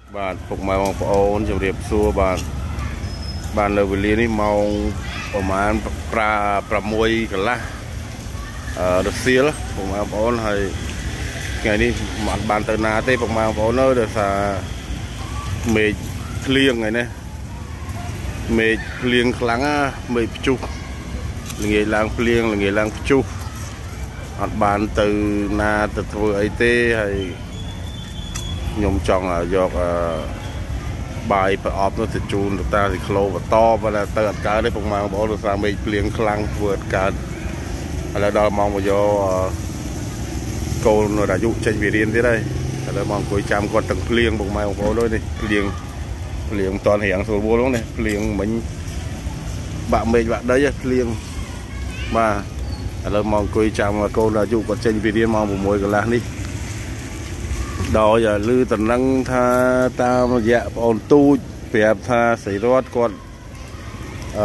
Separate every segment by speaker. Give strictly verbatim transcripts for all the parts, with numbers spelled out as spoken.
Speaker 1: បាទពុកម៉ែបងប្អូនជម្រាបសួរបាទបាននៅវេលានេះម៉ោងប្រហែលប្រាប្រាំមួយកន្លះអឺរសៀលពុកម៉ែបងប្អូនហើយថ្ងៃនេះមិនអត់បានទៅណាទេពុកម៉ែបងប្អូនអើយដោយសារមេឃភ្លៀងថ្ងៃនេះមេឃភ្លៀងខ្លាំងណាមេឃព្យុះល្ងាចឡើងភ្លៀងល្ងាចឡើងព្យុះអត់បានទៅណាទៅធ្វើអីទេហើយខ្ញុំចង់យកបាយប្រអប់នោះទៅជូនទៅតាស៊ីក្លូបន្តប៉ុន្តែទៅអត់កើតទេពុកម៉ែបងប្អូនដោយសារមេឃភ្លៀងខ្លាំងធ្វើអត់កើតឥឡូវដល់ម៉ោងមកយកកូននៅអាយុចេញពីរៀនទៀតហើយឥឡូវមកអង្គុយចាំគាត់ទាំងភ្លៀងពុកម៉ែបងប្អូនអើយនេះភ្លៀងភ្លៀងមិនតាន់រៀងស្រួលវល់ហ្នឹងនេះភ្លៀងមិញបាក់មេឃបាក់ដីភ្លៀងបាទឥឡូវមកអង្គុយចាំកូនអាយុគាត់ចេញពីរៀនម៉ោងប្រាំមួយកន្លះនេះដោយឮតំណែងថាតាមរយៈបងអូនទូចប្រាប់ថាស្រីរតគាត់អឺ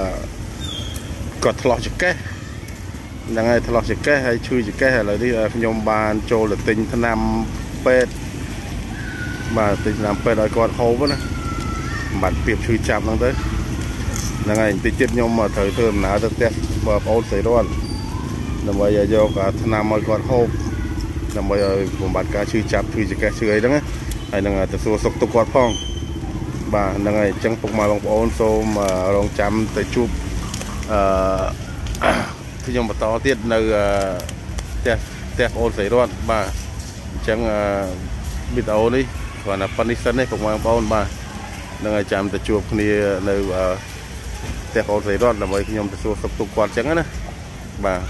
Speaker 1: គាត់ឆ្លោះចកេះហ្នឹងហើយឆ្លោះចកេះហើយឈឺចកេះឥឡូវនេះខ្ញុំបានចូលទៅទិញថ្នាំពេទ្យបាទទិញថ្នាំពេទ្យឲ្យគាត់ហូបណាបាត់ពីឈឺចាប់ហ្នឹងទៅហ្នឹងហើយបន្តិចទៀតខ្ញុំត្រូវធ្វើដំណើរទៅផ្ទះបងអូនស្រីរតដើម្បីយកថ្នាំឲ្យគាត់ហូបដើម្បីឲ្យបំបត្តិការឈឺចាប់ឈឺចង្កេះឈឺអីហ្នឹងហើយនឹងទៅសួរសុខទុក្ខគាត់ផងបាទហ្នឹងហើយអញ្ចឹងពុកម៉ែបងប្អូនសូមរងចាំទៅជួបអឺខ្ញុំបន្តទៀតនៅផ្ទះផ្ទះបងអូនស្រីរតបាទអញ្ចឹងវីដេអូនេះគ្រាន់តែប៉ុណ្្នេះសិនទេពុកម៉ែបងប្អូនបាទហ្នឹងហើយចាំទៅជួបគ្នានៅផ្ទះបងអូនស្រីរតដើម្បីខ្ញុំទៅសួរសុខទុក្ខគាត់អញ្ចឹងណាបាទ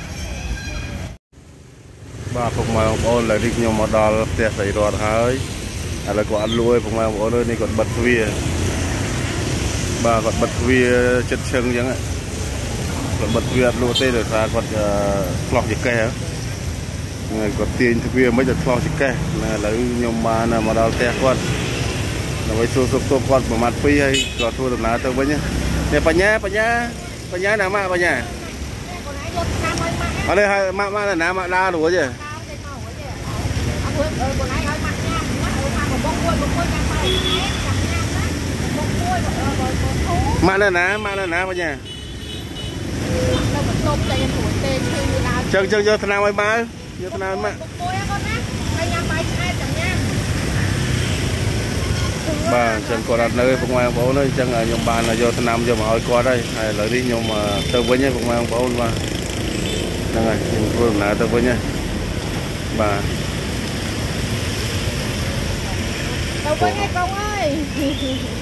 Speaker 1: បាទពុកម៉ែបងប្អូនឥឡូវនេះខ្ញុំមកដល់ផ្ទះស្រីរតហើយឥឡូវគាត់អត់លួយពុកម៉ែបងប្អូននេះគាត់បិទទ្វារបាទគាត់បិទទ្វារចិត្តឈឹងអញ្ចឹងគាត់បិទទ្វារអត់លួទេដោយសារគាត់ឆ្លោះចកេះហ្នឹងគាត់ទាញទ្វារមិនទៅឆ្លោះចកេះឥឡូវខ្ញុំបានមកដល់ផ្ទះគាត់ដើម្បីសួរសុខទុក្ខគាត់ប្រមាថពីរហើយគាត់ធ្វើដំណើរទៅវិញនេះបញ្ញាបញ្ញាបញ្ញាណាម៉ាក់បញ្ញាអត់ទេហើយម៉ាក់ម៉ាក់ណាម៉ាក់ដើររួចទេម៉ាក់នៅណាម៉ាក់នៅណាបញ្ញាចឹងចឹងយកថ្នាំឲ្យបើយកថ្នាំម៉ាក់បាទចឹងគាត់អត់នៅពុកម៉ែបងប្អូនអើយចឹងខ្ញុំបានយកថ្នាំយកមកឲ្យគាត់ហើយហើយឥឡូវនេះខ្ញុំទៅវិញហើយពុកម៉ែបងប្អូនបាទហ្នឹងហើយខ្ញុំធ្វើដំណើរទៅវិញហើយបាទ
Speaker 2: ទៅវិញហើយកូនអើយ